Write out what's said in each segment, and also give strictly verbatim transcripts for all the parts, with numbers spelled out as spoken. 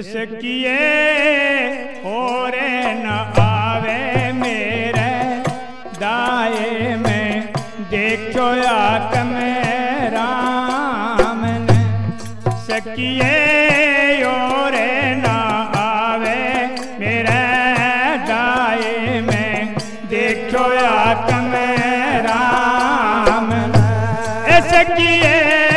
किए और न आवे मेरे दाए में देखो आकम राम ने सकिए और न आवे मेरे दाए में देखो आकम राम ने सकिए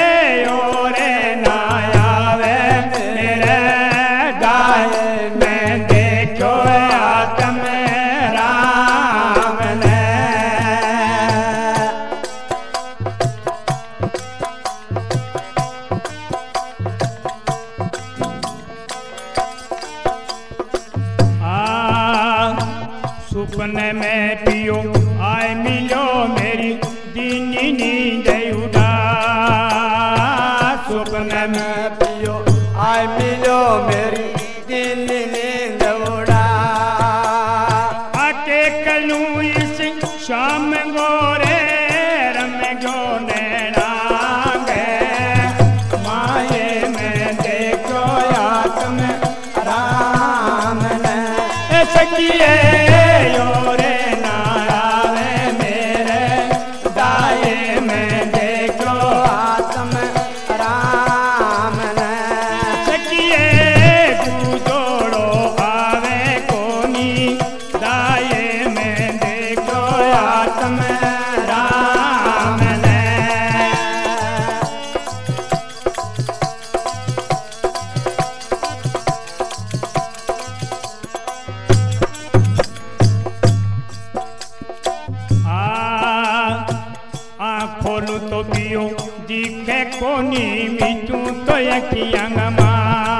सुपने में पियो आए मिलो मेरी दीनी नींद उड़ा सुपने में पियो आए मिलो मेरी दीनी नींद उड़ा आके कलू इस शाम गोरे रम गो नैनांगे माये में देखो आत्म राम ने सकिए खोलू तो पियो दिखे कोनी मिचू तो यकियंग माँ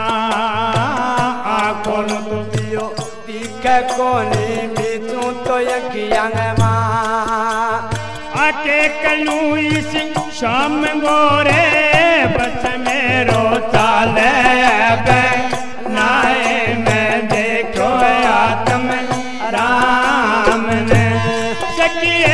खोलू तो पियो दिखे कोनी मिचू तो यकियंग माँ आके कलू इस शाम गोरे बस मेरो चाले बे नाए में देखो आत्म राम ने सकिए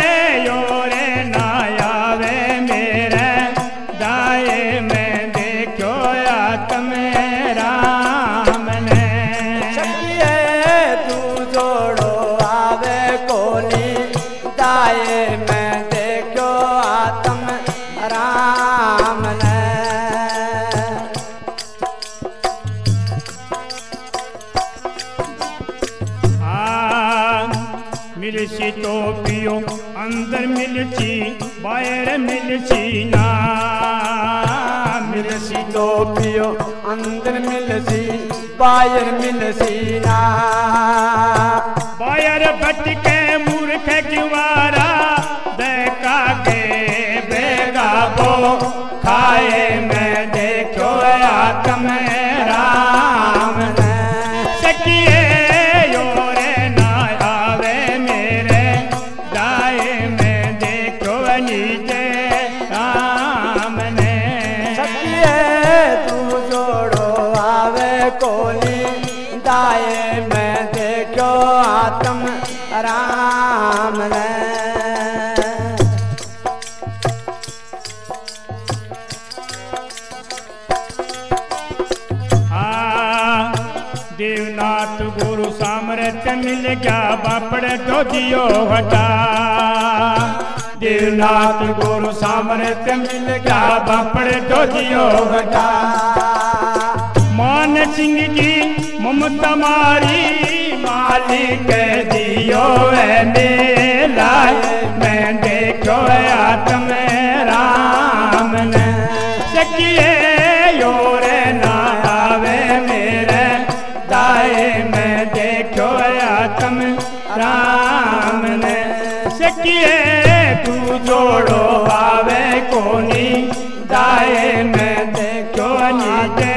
मिलसी तो पियो अंदर मिलसी बाहर मिलसी ना मिलसी तो पियो अंदर मिलसी बाहर मिलसी ना बाहर भटके मूर्ख किवारा देखा के बेगा बो खाए में देखो आत्म राम ने सकिए दाए में देखो आत्म राम ने देवनाथ गुरु सामर्थ्य मिल गया बापड़ तो जियो हटा देवनाथ गुरु सामर्थ्य मिल गया बापड़ तो जियो हटा मान सिंह की ममता मारी मालिक दियो है मेला मैं देखो आत्म राम ने सकिए योर ना आवे मेरे दाए में देखो आत्म राम ने सकिए तू जोड़ो आवे कोनी दाए में देखो नीचे